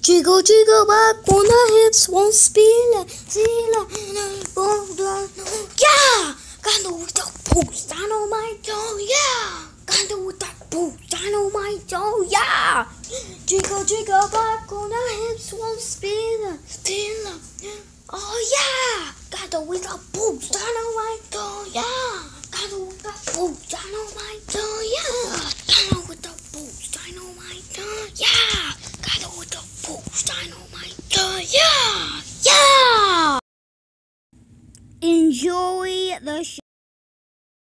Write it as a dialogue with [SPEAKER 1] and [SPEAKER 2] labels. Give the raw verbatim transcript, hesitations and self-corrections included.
[SPEAKER 1] Jiggle, jiggle back on the hips, won't spill, spill, yeah! Kinda with the boost dynamite, oh yeah! Kinda with the boost dynamite, oh yeah! Jiggle, jiggle back on the hips, won't spill, spill, oh yeah! Kinda with the boost dynamite, oh yeah! Kinda with the boost dynamite, oh yeah! Kinda with the boost dynamite, oh yeah! Kinda with the boost dynamite, oh yeah! Yeah! Enjoy the show.